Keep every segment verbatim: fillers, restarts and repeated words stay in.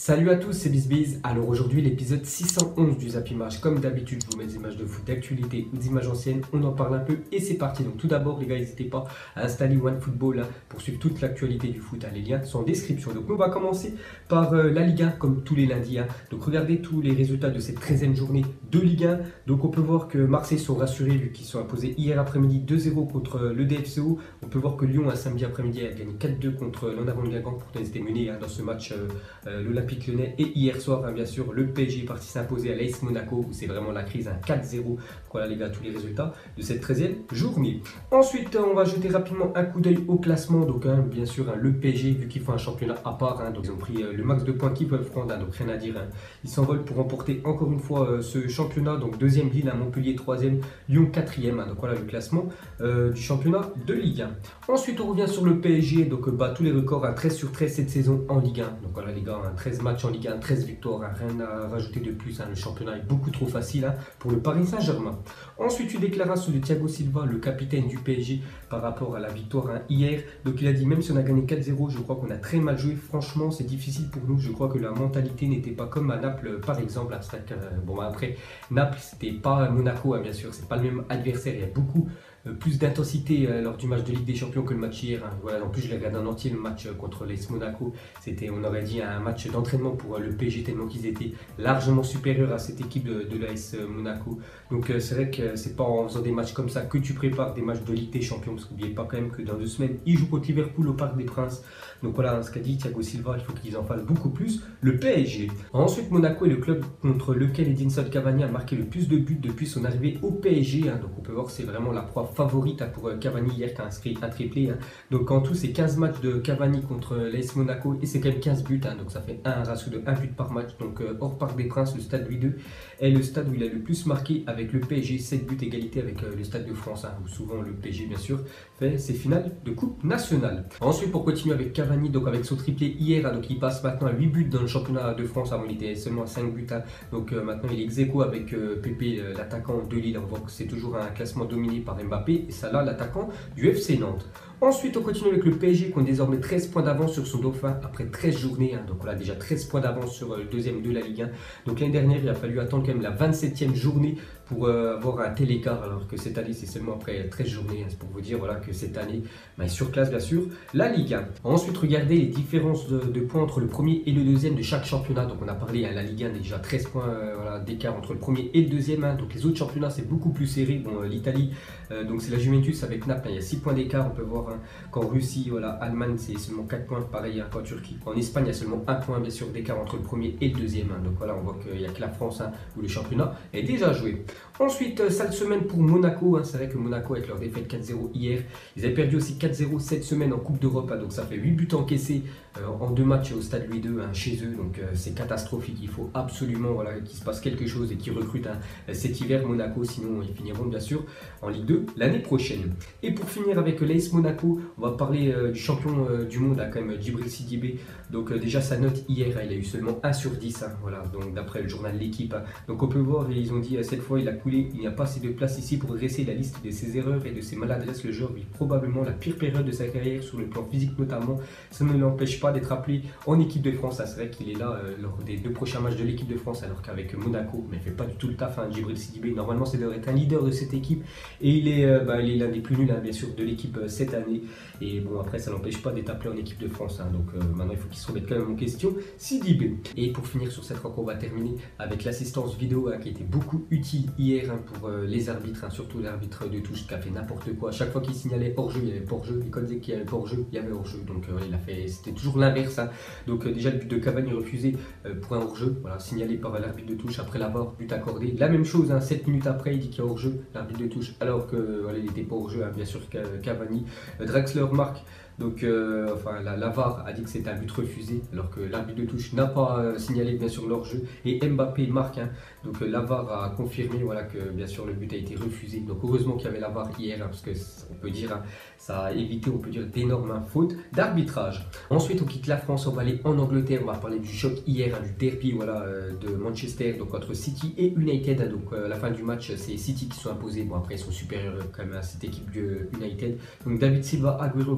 Salut à tous, c'est BizBiz. Alors aujourd'hui, l'épisode six cent onze du Zap Image. Comme d'habitude, je vous mets des images de foot d'actualité ou d'images anciennes. On en parle un peu et c'est parti. Donc tout d'abord, les gars, n'hésitez pas à installer OneFootball hein, pour suivre toute l'actualité du foot. Hein. Les liens sont en description. Donc on va commencer par euh, la Ligue un, comme tous les lundis. Hein. Donc regardez tous les résultats de cette treizième journée de Ligue un. Donc on peut voir que Marseille sont rassurés vu qu'ils sont imposés hier après-midi deux zéro contre le D F C O. On peut voir que Lyon, un samedi après-midi, a gagné quatre deux contre l'Onavon de Guingamp. Pourtant, ils étaient menés hein, dans ce match euh, euh, l'Olympique Lyonnais. Et hier soir, hein, bien sûr, le P S G est parti s'imposer à l'A S Monaco, où c'est vraiment la crise, un quatre zéro. Voilà les gars, tous les résultats de cette treizième journée. Ensuite, on va jeter rapidement un coup d'œil au classement. Donc, hein, bien sûr, hein, le P S G, vu qu'ils font un championnat à part, hein, donc ils ont pris euh, le max de points qu'ils peuvent prendre, hein, donc rien à dire. Hein. Ils s'envolent pour remporter encore une fois euh, ce championnat. Donc, deuxième Lille, hein, Montpellier, troisième, Lyon, quatrième. Hein, donc, voilà le classement euh, du championnat de Ligue un. Ensuite, on revient sur le P S G. Donc, euh, bat tous les records, hein, treize sur treize cette saison en Ligue un. Donc, voilà les gars, hein, treize matchs en Ligue un, treize victoires, hein, rien à rajouter de plus. Hein, le championnat est beaucoup trop facile hein, pour le Paris Saint-Germain. Ensuite, une déclaration de Thiago Silva, le capitaine du P S G, par rapport à la victoire hein, hier. Donc, il a dit, même si on a gagné quatre zéro, je crois qu'on a très mal joué. Franchement, c'est difficile pour nous. Je crois que la mentalité n'était pas comme à Naples, par exemple. Hein, que, euh, bon, après, Naples, c'était pas Monaco, hein, bien sûr. C'est pas le même adversaire. Il y a beaucoup Euh, plus d'intensité euh, lors du match de Ligue des Champions que le match hier. Hein. Voilà, en plus, je l'ai regardé en entier le match euh, contre l'A S Monaco. C'était, on aurait dit, un match d'entraînement pour euh, le P S G tellement qu'ils étaient largement supérieurs à cette équipe de, de l'A S Monaco. Donc, euh, c'est vrai que c'est pas en faisant des matchs comme ça que tu prépares des matchs de Ligue des Champions. Parce qu'oubliez pas quand même que dans deux semaines, ils jouent contre Liverpool au Parc des Princes. Donc voilà hein, ce qu'a dit Thiago Silva, il faut qu'ils en fassent beaucoup plus. Le P S G. Ensuite, Monaco est le club contre lequel Edinson Cavani a marqué le plus de buts depuis son arrivée au P S G. Hein. Donc, on peut voir que c'est vraiment la proie favorite pour Cavani hier qui a inscrit un triplé. Hein. Donc en tout c'est quinze matchs de Cavani contre l'A S Monaco et c'est quand même quinze buts. Hein. Donc ça fait un ratio de un but par match. Donc euh, hors Parc des Princes, le stade Louis deux est le stade où il a le plus marqué avec le P S G, sept buts égalité avec euh, le stade de France. Hein, où souvent le P S G bien sûr fait ses finales de Coupe nationale. Ensuite pour continuer avec Cavani, donc avec son triplé hier, hein, donc il passe maintenant à huit buts dans le championnat de France. Avant il était seulement à cinq buts. Hein. Donc euh, maintenant il est ex aequo avec euh, Pépé, euh, l'attaquant de Lille. On voit que c'est toujours un classement dominé par Mbappé. Et ça là, l'attaquant du F C Nantes. Ensuite, on continue avec le P S G qui ont désormais treize points d'avance sur son dauphin après treize journées. Hein. Donc, on a déjà treize points d'avance sur le deuxième de la Ligue un. Donc, l'année dernière, il a fallu attendre quand même la vingt-septième journée pour euh, avoir un tel écart, alors que cette année, c'est seulement après treize journées. Hein. C'est pour vous dire voilà, que cette année, bah, il surclasse bien sûr la Ligue un. Ensuite, regardez les différences de, de points entre le premier et le deuxième de chaque championnat. Donc, on a parlé à hein, la Ligue un, déjà treize points euh, voilà, d'écart entre le premier et le deuxième. Hein. Donc, les autres championnats, c'est beaucoup plus serré. Bon, euh, l'Italie, euh, donc c'est la Juventus avec Naples. Hein. Il y a six points d'écart, on peut voir. Hein, qu'en Russie, voilà, Allemagne, c'est seulement quatre points, pareil hein, qu'en Turquie. En Espagne, il y a seulement un point, bien sûr, d'écart entre le premier et le deuxième. Hein. Donc voilà, on voit qu'il n'y a que la France hein, où le championnat est déjà joué. Ensuite, euh, sale semaine pour Monaco. Hein. C'est vrai que Monaco, avec leur défaite quatre zéro hier, ils avaient perdu aussi quatre zéro cette semaine en Coupe d'Europe. Hein. Donc ça fait huit buts encaissés euh, en deux matchs au stade Louis deux hein, chez eux. Donc euh, c'est catastrophique. Il faut absolument voilà, qu'il se passe quelque chose et qu'ils recrutent hein, cet hiver Monaco. Sinon, ils finiront bien sûr en Ligue deux l'année prochaine. Et pour finir avec l'A S Monaco, on va parler euh, du champion euh, du monde, hein, quand même, Djibril Sidibé. Donc euh, déjà sa note hier, hein, il a eu seulement un sur dix, hein, voilà, donc d'après le journal L'équipe. Hein. Donc on peut voir, et ils ont dit euh, cette fois il a coulé, il n'y a pas assez de place ici pour dresser la liste de ses erreurs et de ses maladresses. Le joueur vit probablement la pire période de sa carrière sur le plan physique notamment. Ça ne l'empêche pas d'être appelé en équipe de France. Hein. C'est vrai qu'il est là euh, lors des deux prochains matchs de l'équipe de France, alors qu'avec Monaco, mais il ne fait pas du tout le taf. Hein, Djibril Sidibé, normalement c'est devrait être un leader de cette équipe et il est euh, bah, l'un des plus nuls hein, bien sûr de l'équipe euh, cette année. Et bon après ça n'empêche pas d'être appelé en équipe de France. Hein. Donc euh, maintenant il faut qu'il se remette quand même en question Sidibé. Et pour finir sur cette rencontre, on va terminer avec l'assistance vidéo hein, qui était beaucoup utile hier hein, pour euh, les arbitres, hein, surtout l'arbitre de touche qui a fait n'importe quoi. À chaque fois qu'il signalait hors-jeu, il y avait hors-jeu. Et quand il disait qu'il y avait hors-jeu, il y avait hors-jeu. Donc euh, il a fait, c'était toujours l'inverse. Hein. Donc euh, déjà le but de Cavani refusé euh, pour un hors-jeu, voilà, signalé par l'arbitre de touche après l'avoir, but accordé. La même chose, hein, sept minutes après, il dit qu'il y a hors-jeu, l'arbitre de touche, alors que voilà, il n'était pas hors-jeu, hein, bien sûr Cavani. Euh, Draxler marque. Donc, euh, enfin, la, la V A R a dit que c'était un but refusé, alors que l'arbitre de touche n'a pas euh, signalé bien sûr leur jeu. Et Mbappé marque. Hein. Donc, euh, la V A R a confirmé voilà, que bien sûr le but a été refusé. Donc, heureusement qu'il y avait la V A R hier, hein, parce que on peut dire, hein, ça a évité, on peut dire, d'énormes hein, fautes d'arbitrage. Ensuite, on quitte la France, on va aller en Angleterre. On va parler du choc hier, hein, du derby voilà, euh, de Manchester, donc entre City et United. Hein. Donc, euh, à la fin du match, c'est City qui sont imposés. Bon, après, ils sont supérieurs quand même à cette équipe de United. Donc, David Silva, Agüero, Gundogan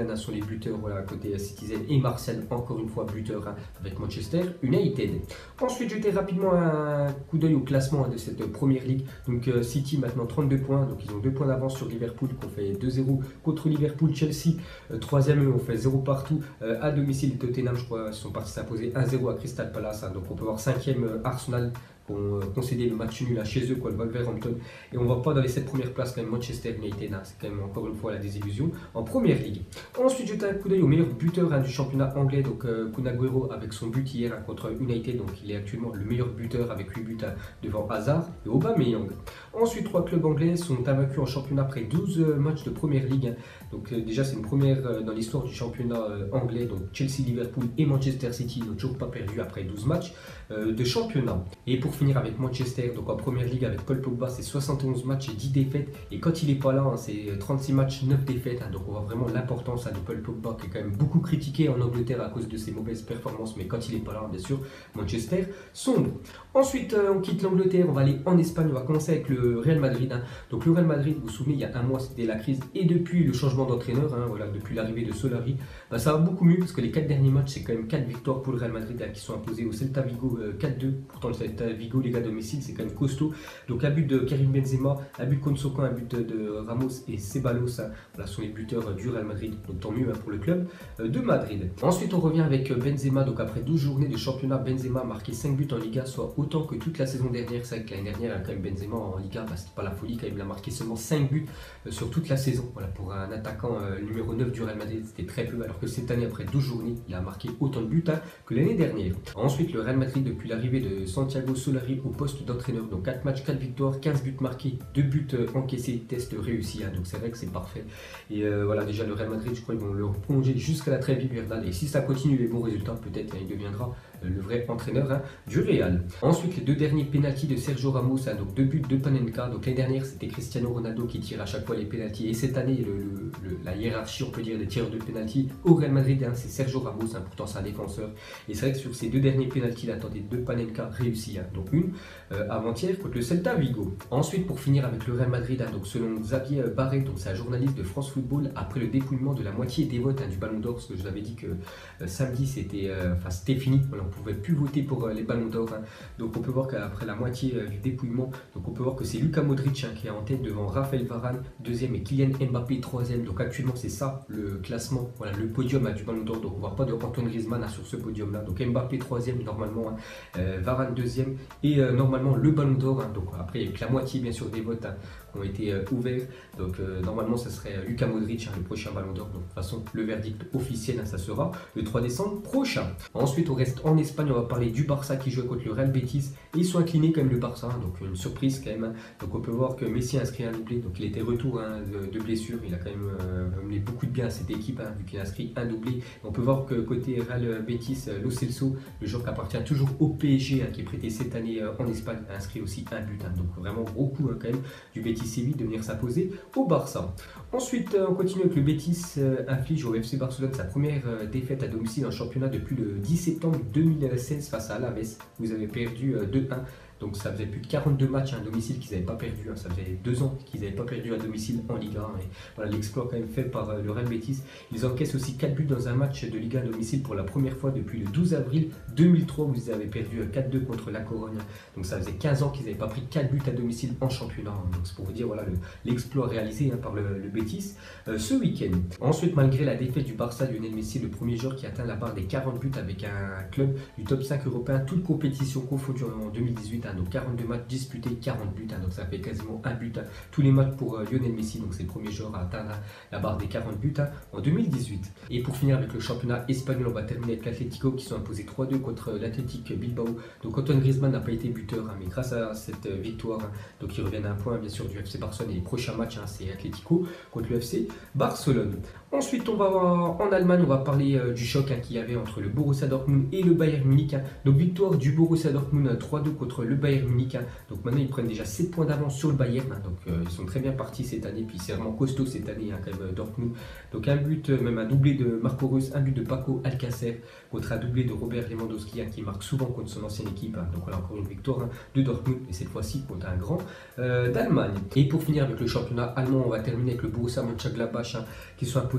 Haaland sont les buteurs voilà, côté Citizen et Martial encore une fois buteur hein, avec Manchester United. Ensuite jeter rapidement un coup d'œil au classement hein, de cette première ligue. Donc euh, City maintenant trente-deux points, donc ils ont deux points d'avance sur Liverpool qu'on fait deux zéro contre Liverpool. Chelsea euh, troisième, on fait zéro partout euh, à domicile. Tottenham je crois sont partis s'imposer un zéro à Crystal Palace hein, donc on peut voir cinquième euh, Arsenal qui ont concédé le match nul à chez eux, quoi, le Wolverhampton. Et on ne va pas dans les sept premières places, quand même, Manchester United, hein, c'est quand même encore une fois la désillusion en première ligue. Ensuite, jeter un coup d'œil au meilleur buteur hein, du championnat anglais, donc euh, Kun Aguero avec son but hier hein, contre United, donc il est actuellement le meilleur buteur avec huit buts hein, devant Hazard et Aubameyang. Ensuite, trois clubs anglais sont invaincus en championnat après douze euh, matchs de première ligue. Hein. Donc euh, déjà, c'est une première euh, dans l'histoire du championnat euh, anglais, donc Chelsea, Liverpool et Manchester City n'ont toujours pas perdu après douze matchs euh, de championnat. Et pour finir avec Manchester, donc en première ligue avec Paul Pogba, c'est soixante et onze matchs et dix défaites. Et quand il n'est pas là, hein, c'est trente-six matchs, neuf défaites. Hein, donc on voit vraiment l'importance hein, de Paul Pogba qui est quand même beaucoup critiqué en Angleterre à cause de ses mauvaises performances. Mais quand il n'est pas là, bien sûr, Manchester sombre. Ensuite, euh, on quitte l'Angleterre, on va aller en Espagne. On va commencer avec le Real Madrid. Hein. Donc le Real Madrid, vous vous souvenez, il y a un mois, c'était la crise. Et depuis le changement d'entraîneur, hein, voilà, depuis l'arrivée de Solari, bah, ça va beaucoup mieux parce que les quatre derniers matchs, c'est quand même quatre victoires pour le Real Madrid hein, qui sont imposés au Celta Vigo euh, quatre deux. Pourtant, le Celta Vigo, les gars, domicile, c'est quand même costaud. Donc un but de Karim Benzema, un but de Consoko, un but de Ramos et Ceballos, hein, voilà, sont les buteurs du Real Madrid. Donc tant mieux hein, pour le club de Madrid. Ensuite, on revient avec Benzema. Donc après douze journées de championnat, Benzema a marqué cinq buts en Liga, soit autant que toute la saison dernière. C'est vrai que l'année dernière, quand même, Benzema en Liga, bah, c'était pas la folie quand même. Il a marqué seulement cinq buts euh, sur toute la saison. Voilà, pour un attaquant euh, numéro neuf du Real Madrid, c'était très peu. Alors que cette année, après douze journées, il a marqué autant de buts hein, que l'année dernière. Ensuite, le Real Madrid, depuis l'arrivée de Santiago Solari au poste d'entraîneur, donc quatre matchs, quatre victoires, quinze buts marqués, deux buts euh, encaissés, test réussi. Hein, donc c'est vrai que c'est parfait. Et euh, voilà, déjà le Real Madrid, je crois qu'ils vont le prolonger jusqu'à la trêve hivernale. Et si ça continue les bons résultats, peut-être hein, il deviendra euh, le vrai entraîneur hein, du Real. Ensuite, les deux derniers pénaltys de Sergio Ramos, hein, donc deux buts de Panenka. Donc l'année dernière, c'était Cristiano Ronaldo qui tire à chaque fois les pénaltys. Et cette année, le, le, le, la hiérarchie, on peut dire, des tireurs de pénalty au Real Madrid, hein, c'est Sergio Ramos. Hein, pourtant, c'est un défenseur. Et c'est vrai que sur ces deux derniers pénaltys, là, attendez, deux Panenka réussis. Hein, donc une euh, avant-hier contre le Celta Vigo. Ensuite, pour finir avec le Real Madrid, hein, donc selon Xavier Barret, donc c'est un journaliste de France Football, après le dépouillement de la moitié des votes hein, du Ballon d'Or, parce que je vous avais dit que euh, samedi c'était euh, c'était fini, voilà, on ne pouvait plus voter pour euh, les Ballons d'Or. Hein. Donc on peut voir qu'après la moitié euh, du dépouillement, donc on peut voir que c'est Luka Modric hein, qui est en tête devant Raphaël Varane, deuxième, et Kylian Mbappé, troisième. Donc actuellement c'est ça le classement, voilà le podium hein, du Ballon d'Or. Donc on ne voit pas de Antoine Griezmann hein, sur ce podium là. Donc Mbappé troisième normalement, hein, euh, Varane deuxième et euh, normalement le Ballon d'Or. Hein. Donc après il y a que la moitié bien sûr des votes hein, qui ont été euh, ouverts. Donc euh, normalement ça serait euh, Luka Modric hein, le prochain Ballon d'Or. Donc de toute façon le verdict officiel hein, ça sera le trois décembre prochain. Ensuite on reste en Espagne, on va parler du Barça qui joue contre le Real Betis et ils sont inclinés quand même le Barça. Hein, donc une surprise quand même. Hein. Donc on peut voir que Messi a inscrit un doublé. Donc il était retour hein, de, de blessure. Il a quand même euh, amené beaucoup de bien à cette équipe hein, vu qu'il a inscrit un doublé. On peut voir que côté Real Betis, Lo Celso, le joueur qui appartient toujours au P S G hein, qui est prêté cette année euh, en Espagne, a inscrit aussi un but. Hein, donc vraiment gros coup hein, quand même du Betis Séville de venir s'imposer au Barça. Ensuite euh, on continue avec le Betis euh, inflige au F C Barcelone sa première euh, défaite à domicile en championnat depuis le dix septembre deux mille seize face à Alaves. Vous avez perdu euh, deux un. Donc ça faisait plus de quarante-deux matchs à domicile qu'ils n'avaient pas perdu. Hein. Ça faisait deux ans qu'ils n'avaient pas perdu à domicile en Liga. Hein. Et voilà l'exploit quand même fait par euh, le Real Betis. Ils encaissent aussi quatre buts dans un match de Liga à domicile pour la première fois depuis le douze avril deux mille trois où ils avaient perdu euh, quatre deux contre la Corogne. Donc ça faisait quinze ans qu'ils n'avaient pas pris quatre buts à domicile en championnat. Hein. Donc c'est pour vous dire voilà l'exploit le, réalisé hein, par le, le Betis euh, ce week-end. Ensuite, malgré la défaite du Barça, Lionel Messi, le premier joueur qui atteint la barre des quarante buts avec un club du top cinq européen, toute compétition confondue en deux mille dix-huit. Hein. Donc quarante-deux matchs disputés, quarante buts, hein, donc ça fait quasiment un but hein, tous les matchs pour euh, Lionel Messi, donc c'est le premier joueur à atteindre hein, la barre des quarante buts hein, en deux mille dix-huit. Et pour finir avec le championnat espagnol, on va terminer avec l'Atlético qui sont imposés trois deux contre l'Athletic Bilbao. Donc Antoine Griezmann n'a pas été buteur, hein, mais grâce à cette euh, victoire, hein, donc ils reviennent à un point bien sûr du F C Barcelone et les prochains matchs hein, c'est Atlético contre le F C Barcelone. Ensuite on va en Allemagne, on va parler euh, du choc hein, qu'il y avait entre le Borussia Dortmund et le Bayern Munich. Hein. Donc victoire du Borussia Dortmund trois deux contre le Bayern Munich. Hein. Donc maintenant ils prennent déjà sept points d'avance sur le Bayern. Hein. Donc euh, ils sont très bien partis cette année. Puis c'est vraiment costaud cette année hein, quand même Dortmund. Donc un but, euh, même un doublé de Marco Reus, un but de Paco Alcacer contre un doublé de Robert Lewandowski hein, qui marque souvent contre son ancienne équipe. Hein. Donc voilà encore une victoire hein, de Dortmund et cette fois-ci contre un grand euh, d'Allemagne. Et pour finir avec le championnat allemand, on va terminer avec le Borussia Mönchengladbach hein, qui sont imposés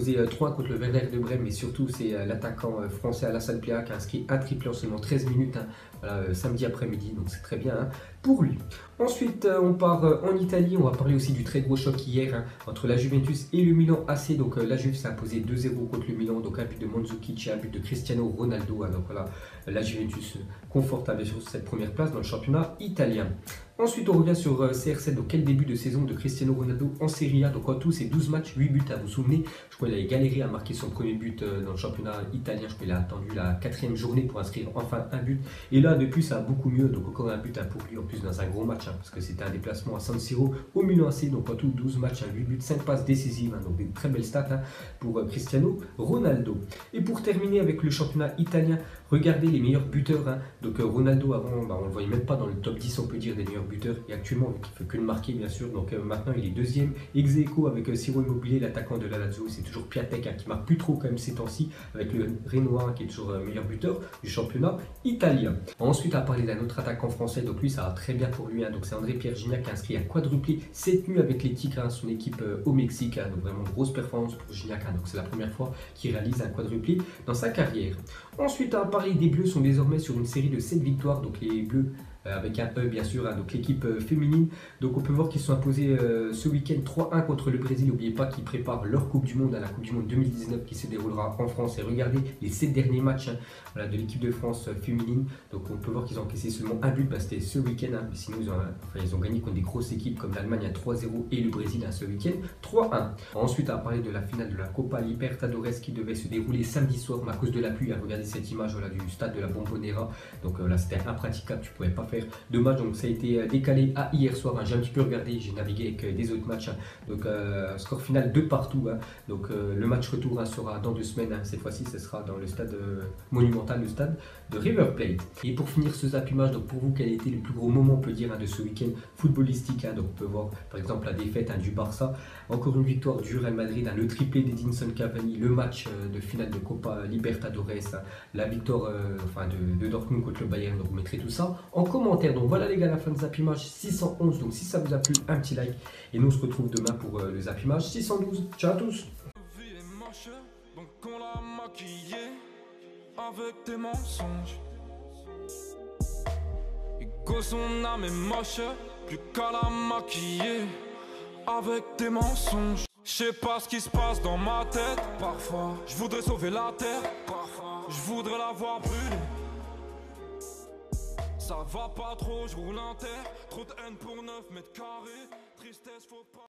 imposé euh, trois un contre le Werder de Brême, mais surtout c'est euh, l'attaquant euh, français Alassane Plea qui a inscrit un triplé en seulement treize minutes, hein, voilà, euh, samedi après-midi, donc c'est très bien hein, pour lui. Ensuite, euh, on part euh, en Italie, on va parler aussi du très gros choc hier hein, entre la Juventus et le Milan A C. Donc euh, la Juve s'est imposée deux zéro contre le Milan, donc un but de Mandzukic et un but de Cristiano Ronaldo. Hein, donc voilà, la Juventus confortable sur cette première place dans le championnat italien. Ensuite, on revient sur euh, C R sept, donc quel début de saison de Cristiano Ronaldo en Serie A. Donc en tout, c'est douze matchs, huit buts. Hein, vous vous souvenez, je crois qu'il avait galéré à marquer son premier but euh, dans le championnat italien. Je crois qu'il a attendu la quatrième journée pour inscrire enfin un but. Et là, depuis, ça a beaucoup mieux. Donc encore un but hein, pour lui, en plus dans un gros match, hein, parce que c'était un déplacement à San Siro au Milan A C. Donc en tout, douze matchs, hein, huit buts, cinq passes décisives. Hein, donc des très belles stats hein, pour euh, Cristiano Ronaldo. Et pour terminer avec le championnat italien, regardez les meilleurs buteurs. Hein. Donc euh, Ronaldo, avant, bah, on ne le voyait même pas dans le top dix, on peut dire, des meilleurs buteurs. Et actuellement, il ne fait que le marquer, bien sûr. Donc euh, maintenant, il est deuxième. Ex aequo avec euh, Ciro Immobile, l'attaquant de la Lazio. C'est toujours Piatek hein, qui marque plus trop quand même ces temps-ci, avec le Renoir qui est toujours euh, meilleur buteur du championnat italien. Ensuite, à parler d'un autre attaquant français, donc lui, ça va très bien pour lui. Hein. Donc c'est André-Pierre Gignac qui a inscrit un quadruplé cette nuit avec les Tigres, hein, son équipe euh, au Mexique. Hein. Donc vraiment grosse performance pour Gignac. Hein. Donc c'est la première fois qu'il réalise un quadruplé dans sa carrière. Ensuite, à parler des Bleus sont désormais sur une série de sept victoires. Donc les Bleus euh, avec un E bien sûr, hein, donc l'équipe euh, féminine. Donc on peut voir qu'ils se sont imposés euh, ce week-end trois un contre le Brésil. N'oubliez pas qu'ils préparent leur Coupe du Monde, à la Coupe du Monde deux mille dix-neuf qui se déroulera en France. Et regardez les sept derniers matchs hein, voilà, de l'équipe de France euh, féminine. Donc on peut voir qu'ils ont encaissé seulement un but, bah, c'était ce week-end. Hein, mais sinon ils ont, enfin, ils ont gagné contre des grosses équipes comme l'Allemagne à trois zéro et le Brésil hein, ce week-end trois un. Ensuite, à parler de la finale de la Copa Libertadores qui devait se dérouler samedi soir, mais à cause de la pluie, hein, regardez cette image voilà, du stade de la Bombonera. Donc euh, là c'était impraticable, tu ne pouvais pas faire de match, donc ça a été décalé à hier soir. Hein. J'ai un petit peu regardé, j'ai navigué avec euh, des autres matchs. Hein. Donc euh, score final deux partout. Hein. Donc euh, le match retour hein, sera dans deux semaines. Hein. Cette fois-ci, ce sera dans le stade euh, monumental, le stade de River Plate. Et pour finir ce Zap Image, donc pour vous, quel a été le plus gros moment, on peut dire, hein, de ce week-end footballistique. Hein. Donc on peut voir par exemple la défaite hein, du Barça, encore une victoire du Real Madrid, hein, le triplé d'Edinson Cavani, le match euh, de finale de Copa Libertadores, hein, la victoire euh, enfin, de, de Dortmund contre le Bayern. Donc vous mettrez tout ça en commentaire. Donc voilà les gars, la fin de Zap Image six cent onze. Donc si ça vous a plu, un petit like. Et nous on se retrouve demain pour euh, le Zap Image six cent douze. Ciao à tous. Donc on l'a maquillé avec tes mensonges. Et que son âme est moche, plus qu'à la maquiller avec tes mensonges. Je sais pas ce qui se passe dans ma tête. Parfois, je voudrais sauver la terre. Parfois, je voudrais la voir brûler. Ça va pas trop, je roule un terre. Trop de haine pour neuf mètres carrés. Tristesse, faut pas.